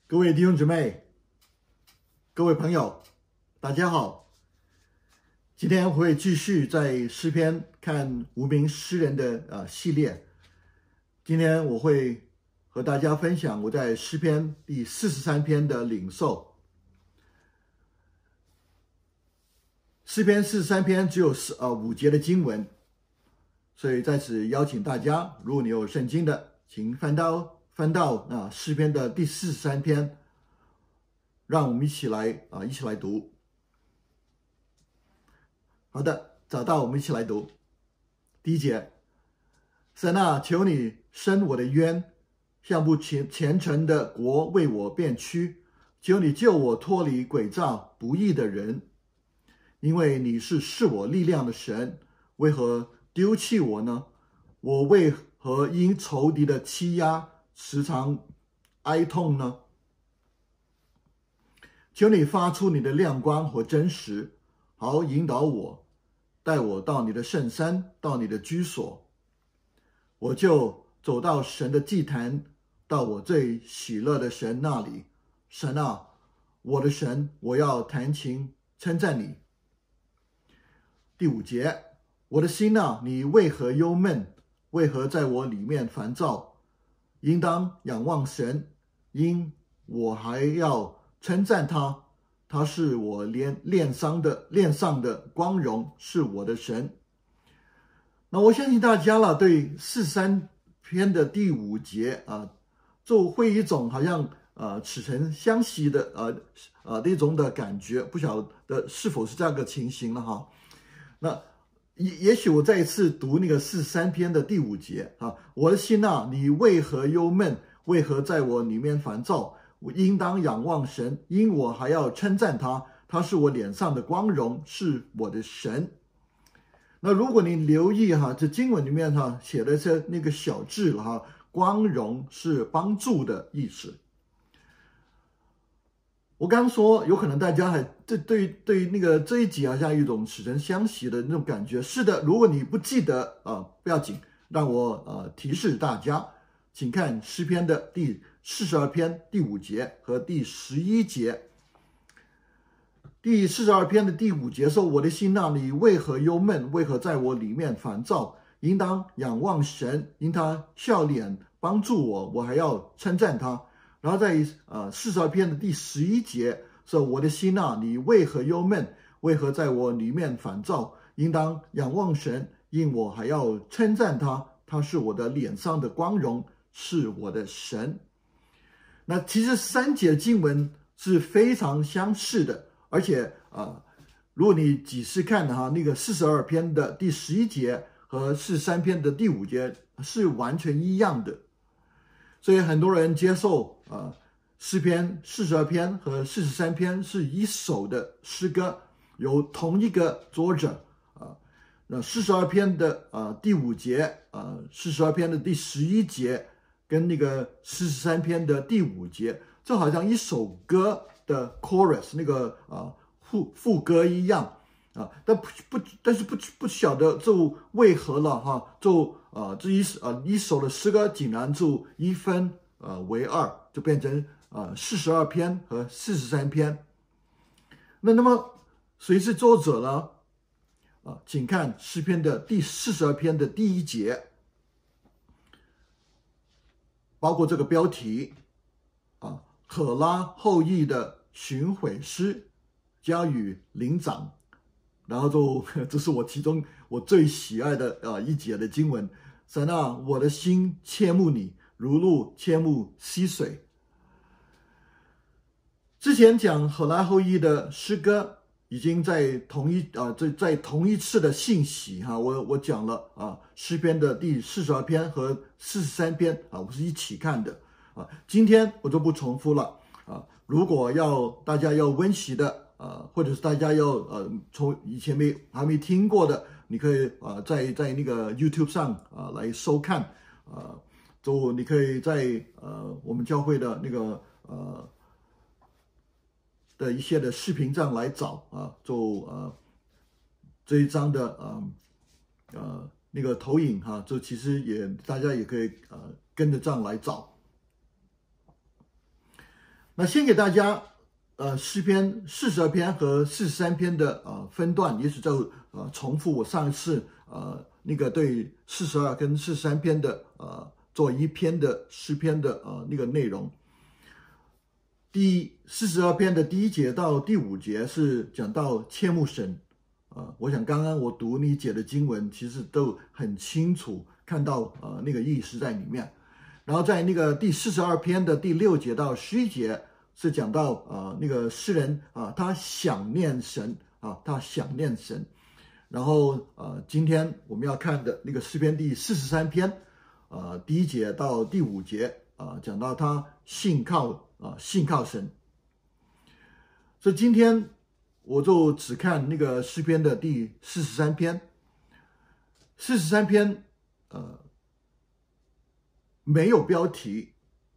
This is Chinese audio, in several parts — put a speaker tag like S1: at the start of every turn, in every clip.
S1: 各位弟兄姊妹，各位朋友，大家好。今天我会继续在诗篇看无名诗人的系列。今天我会和大家分享我在诗篇第43篇的领受。诗篇43篇只有5节的经文，所以在此邀请大家，如果你有圣经的，请翻到诗篇的第43篇，让我们一起来读。好的，找到，我们一起来读。第一节，神啊，求你伸我的冤，向不虔诚的国为我辩屈，求你救我脱离诡诈不义的人，因为你是赐我力量的神，为何丢弃我呢？我为何因仇敌的欺压时常哀痛呢？求你发出你的亮光和真实，好引导我，带我到你的圣山，到你的居所。我就走到神的祭坛，到我最喜乐的神那里。神啊，我的神，我要弹琴称赞你。第5节，我的心啊，你为何忧闷？为何在我里面烦躁？应当仰望神，因我还要称赞他，他是我脸上的光荣，是我的神。那我相信大家了，对43篇的第5节就会一种好像似曾相识的那种的感觉，不晓得是否是这样的情形了哈。那也许我再一次读那个43篇的第5节我的心啊，你为何忧闷？为何在我里面烦躁？我应当仰望神，因我还要称赞他，他是我脸上的光荣，是我的神。那如果你留意这经文里面写的是那个小字光荣是帮助的意思。我刚刚说有可能大家还对那个这一集好像有一种似曾相识的那种感觉。是的，如果你不记得不要紧，让我提示大家，请看诗篇的第42篇第5节和第11节。第42篇的第5节说，我的心啊，你为何忧闷？为何在我里面烦躁？应当仰望神，因他笑脸帮助我，我还要称赞他。然后在42篇的第11节说，我的心啊，你为何忧闷？为何在我里面烦躁？应当仰望神，因我还要称赞他，他是我的脸上的光荣，是我的神。那其实3节的经文是非常相似的，而且如果你仔细看那个42篇的第11节和43篇的第5节是完全一样的。所以很多人接受诗篇42篇和43篇是一首的诗歌，由同一个作者那42篇的第5节42篇的第11节跟那个43篇的第5节，就好像一首歌的 chorus 那个副歌一样但是不晓得就为何了就这一首的诗歌竟然就一分为2，就变成42篇和43篇。那么谁是作者呢？请看诗篇的第42篇的第1节，包括这个标题可拉后裔的巡毁诗交与灵长。然后这是我最喜爱的一节的经文。神啊，我的心切慕你，如鹿切慕溪水。之前讲可拉后裔的诗歌已经在同一次的信息我讲了诗篇的第42篇和43篇我是一起看的今天我就不重复了如果大家要温习的或者是大家要从以前还没听过的，你可以在那个 YouTube 上来收看就你可以在我们教会的那个的一些的视频上来找这一章的那个投影就其实大家也可以跟着这样来找。 那先给大家诗篇42篇和43篇的分段，也许就重复我上一次那个对42跟43篇的做一篇的诗篇的那个内容。第42篇的第1节到第5节是讲到切慕神，我想刚刚我读你解的经文，其实都很清楚看到那个意思在里面。然后在那个第42篇的第6节到11节是讲到那个诗人他想念神他想念神。然后今天我们要看的那个诗篇第43篇第1节到第5节讲到他信靠神。所以今天我就只看那个诗篇的第43篇。43篇没有标题，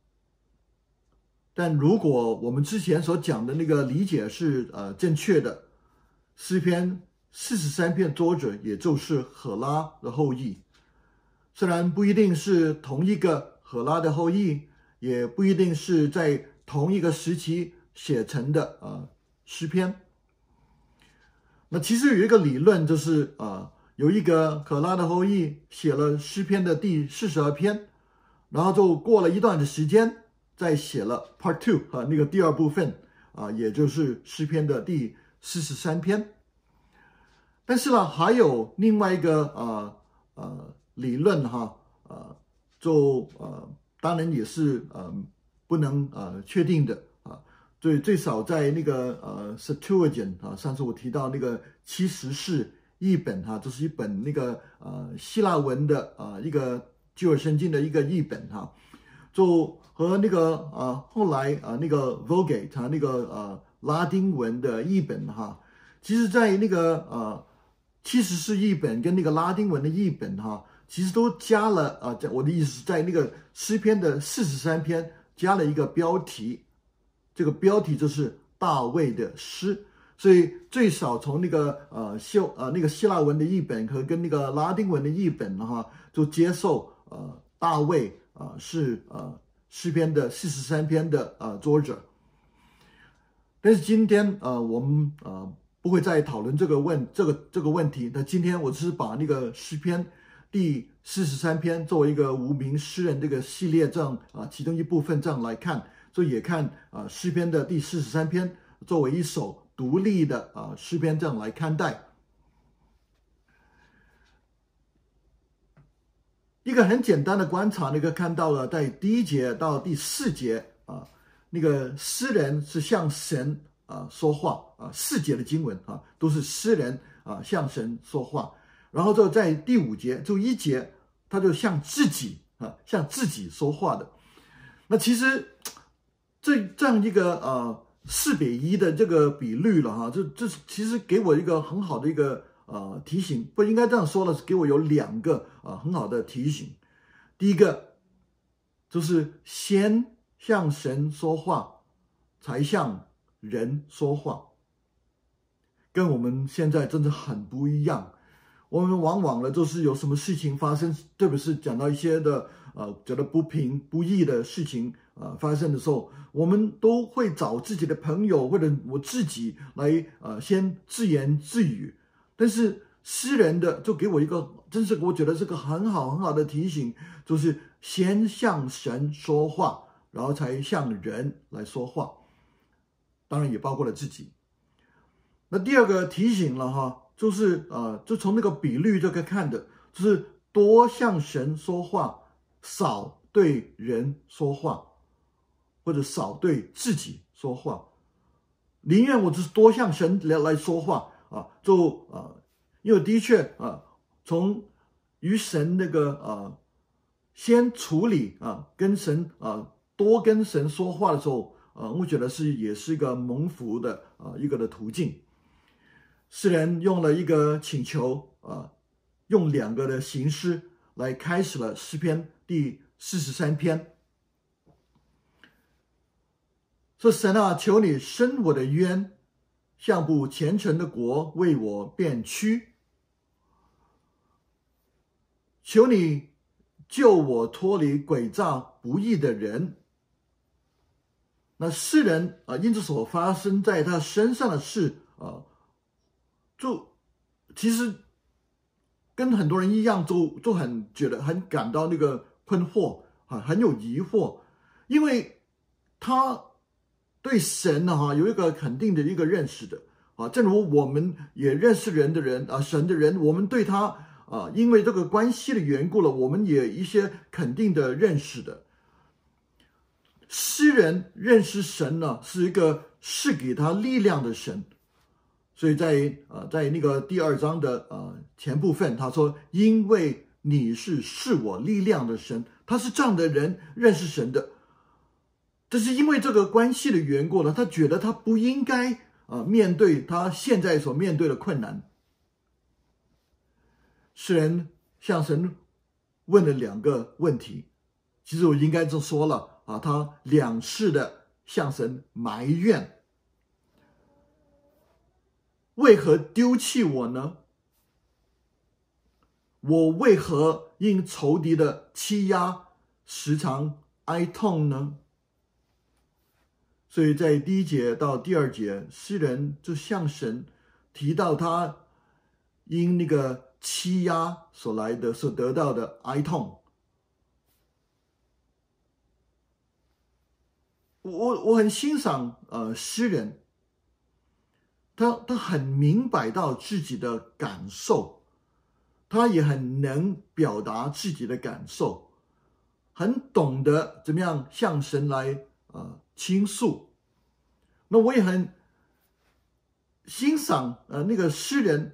S1: 但如果我们之前所讲的那个理解是正确的，诗篇43篇作者也就是赫拉的后裔，虽然不一定是同一个赫拉的后裔，也不一定是在同一个时期写成的诗篇。那其实有一个理论，就是有一个赫拉的后裔写了诗篇的第42篇，然后就过了一段的时间，再写了 Part 2那个第2部分也就是诗篇的第43篇。但是呢，还有另外一个理论当然也是不能确定的最少在那个Septuagint上次我提到那个70士译本这是一本那个希腊文的一个旧约圣经的一个译本就和那个后来那个 Vulgate 那个拉丁文的译本其实在那个70士译本跟那个拉丁文的译本其实都加了我的意思是在那个诗篇的43篇加了一个标题，这个标题就是大卫的诗。所以最少从那个那个希腊文的译本和跟那个拉丁文的译本就接受大卫是诗篇的43篇的作者。但是今天我们不会再讨论这个问题。那今天我只是把那个诗篇第43篇作为一个无名诗人这个系列这样其中一部分这样来看，所以也看诗篇的第43篇作为一首独立的诗篇这样来看待。一个很简单的观察，那个看到了在第1节到第4节那个诗人是向神说话4节的经文都是诗人向神说话。然后就在第5节就1节他就向自己说话的。那其实这样一个4:1的这个比率了这其实给我一个很好的一个提醒，不应该这样说了，是给我有2个很好的提醒。第一个就是先向神说话，才向人说话，跟我们现在真的很不一样。我们往往呢，就是有什么事情发生，特别是讲到一些的觉得不平不义的事情发生的时候，我们都会找自己的朋友或者我自己来先自言自语。但是诗人的就给我一个，真是我觉得是个很好的提醒，就是先向神说话，然后才向人来说话，当然也包括了自己。那第2个提醒了就是就从那个比率就可以看的，就是多向神说话，少对人说话，或者少对自己说话。宁愿我就是多向神来说话因为的确从与神那个先处理跟神多跟神说话的时候我觉得也是一个蒙福的一个的途径。诗人用了一个请求用2个的形式来开始了诗篇第43篇。说神求你伸我的冤，向不虔诚的国为我辩屈，求你救我脱离诡诈不义的人。 那诗人因此所发生在他身上的事就其实跟很多人一样，就很觉得很感到那个困惑很有疑惑，因为他对神有一个肯定的一个认识的正如我们也认识人的人神的人，我们对他因为这个关系的缘故了，我们也一些肯定的认识的。诗人认识神呢，是一个赐给他力量的神，所以在那个第2章的前部分，他说：“因为你是赐我力量的神。”他是这样的人认识神的，但是因为这个关系的缘故呢，他觉得他不应该面对他现在所面对的困难。诗人向神问了2个问题，其实我应该就说了他2次的向神埋怨，为何丢弃我呢？我为何因仇敌的欺压时常哀痛呢？所以在第1节到第2节，诗人就向神提到他因那个欺压所得到的哀痛。我很欣赏诗人，他很明白到自己的感受，他也很能表达自己的感受，很懂得怎么样向神来倾诉。那我也很欣赏那个诗人，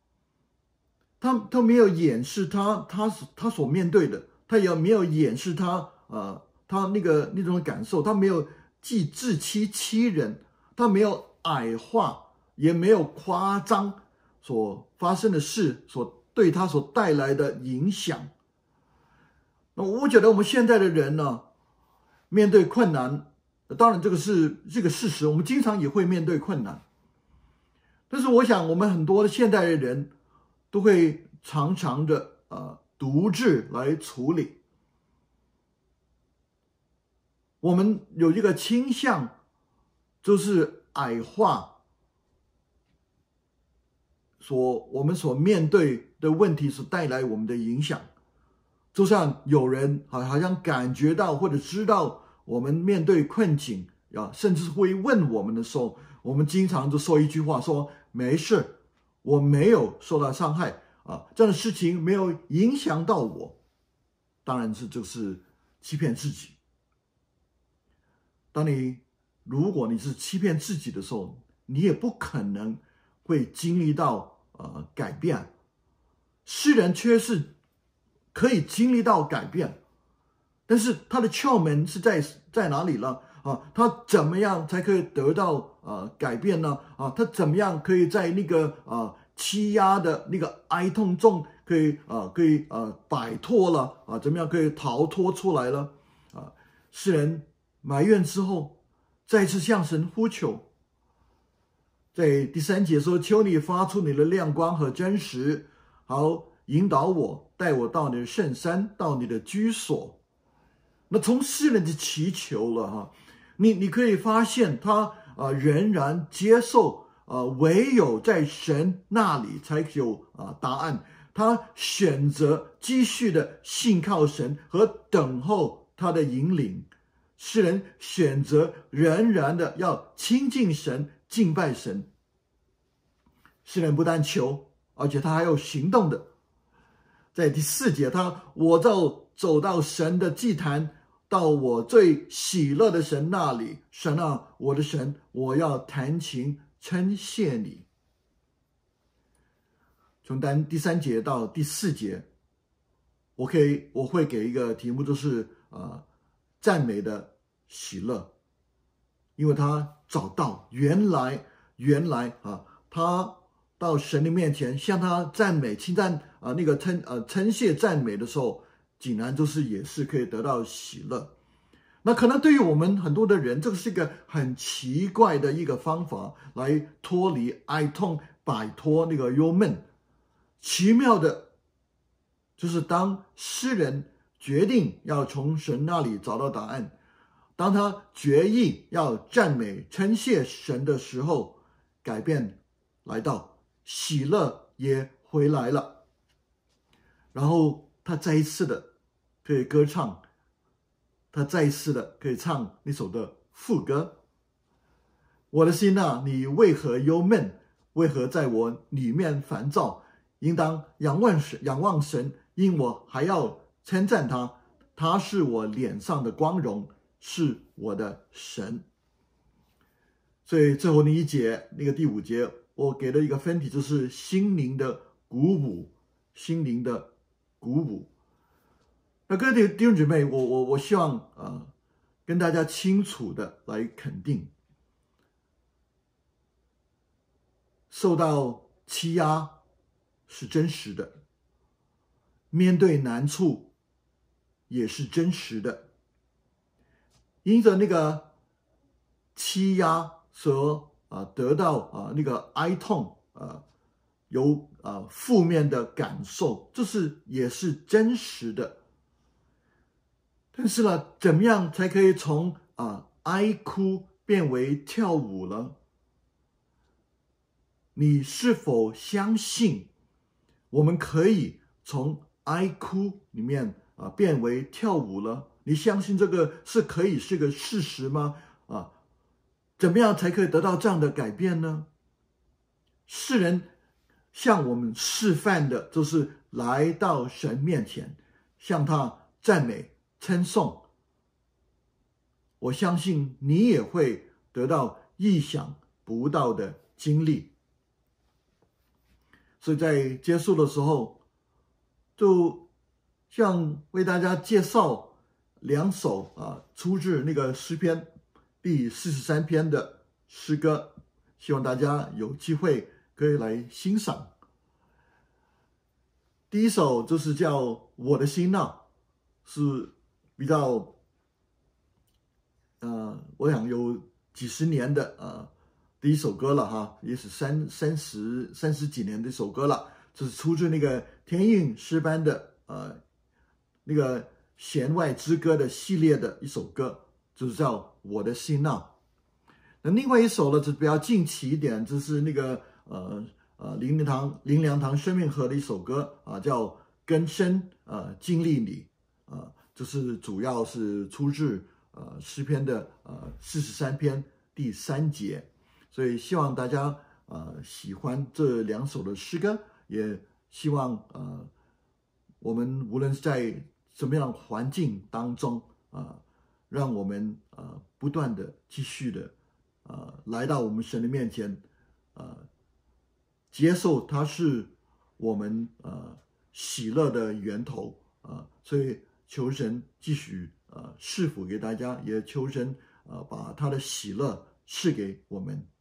S1: 他没有掩饰他所面对的，他也没有掩饰他那种感受，他没有既自欺欺人，他没有矮化，也没有夸张所发生的事对他所带来的影响。那我觉得我们现在的人呢，面对困难，当然这个是个事实，我们经常也会面对困难，但是我想我们很多的现代的人都会常常的独自来处理。我们有一个倾向，就是矮化我们所面对的问题所带来我们的影响。就像有人好像感觉到或者知道我们面对困境甚至会问我们的时候，我们经常就说一句话，说没事，我没有受到伤害这样的事情没有影响到我。当然就是欺骗自己。如果你是欺骗自己的时候，你也不可能会经历到改变。诗人却是可以经历到改变，但是他的窍门是在哪里呢？他怎么样才可以得到改变呢？他怎么样可以在那个欺压的那个哀痛中可以摆脱了怎么样可以逃脱出来了？诗人埋怨之后，再次向神呼求。在第3节说：“求你发出你的亮光和真实，好引导我，带我到你的圣山，到你的居所。”那从诗人的祈求了你可以发现他仍然接受唯有在神那里才有答案。他选择继续的信靠神和等候他的引领。诗人选择仍然的要亲近神，敬拜神。诗人不但求，而且他还有行动的。在第4节，我走到神的祭坛，到我最喜乐的神那里。神啊，我的神，我要弹琴称谢你。从第3节到第4节，我会给一个题目，就是赞美的喜乐。因为他找到原来他到神的面前向他赞美称赞称谢赞美的时候，竟然也是可以得到喜乐。那可能对于我们很多的人，这个是一个很奇怪的一个方法来脱离哀痛，摆脱那个忧闷。奇妙的就是当诗人决定要从神那里找到答案， 当他决意要赞美称谢神的时候，改变来到，喜乐也回来了。然后他再一次的可以歌唱，他再一次的可以唱那首的副歌。我的心啊，你为何忧闷？为何在我里面烦躁？应当仰望神，因我还要称赞他，他是我脸上的光荣，是我的神。所以最后那一节，那个第5节，我给了一个分题，就是心灵的鼓舞，心灵的鼓舞。那各位弟兄姊妹，我希望跟大家清楚的来肯定，受到欺压是真实的，面对难处也是真实的。因着那个欺压所得到那个哀痛有负面的感受，这也是真实的。但是呢，怎么样才可以从哀哭变为跳舞呢？你是否相信我们可以从哀哭里面变为跳舞了？你相信这个是可以是个事实吗？怎么样才可以得到这样的改变呢？世人向我们示范的就是来到神面前，向他赞美称颂。我相信你也会得到意想不到的经历。所以在结束的时候，就像为大家介绍2首出自那个诗篇第43篇的诗歌，希望大家有机会可以来欣赏。第一首就是叫《我的心呐》，是比较我想有几十年的第一首歌了哈，也是三十几年的一首歌了。这是出自那个天韵诗班的那个弦外之歌的系列的一首歌，就是叫《我的心呐》。那另外一首呢，就比较近期一点，就是那个林良堂生命河的一首歌叫《更深经历你》就是主要是出自诗篇的43篇第3节。所以希望大家喜欢这2首的诗歌，也希望我们无论是在什么样的环境当中让我们不断的继续的来到我们神的面前接受他是我们喜乐的源头所以求神继续赐福给大家，也求神把他的喜乐赐给我们。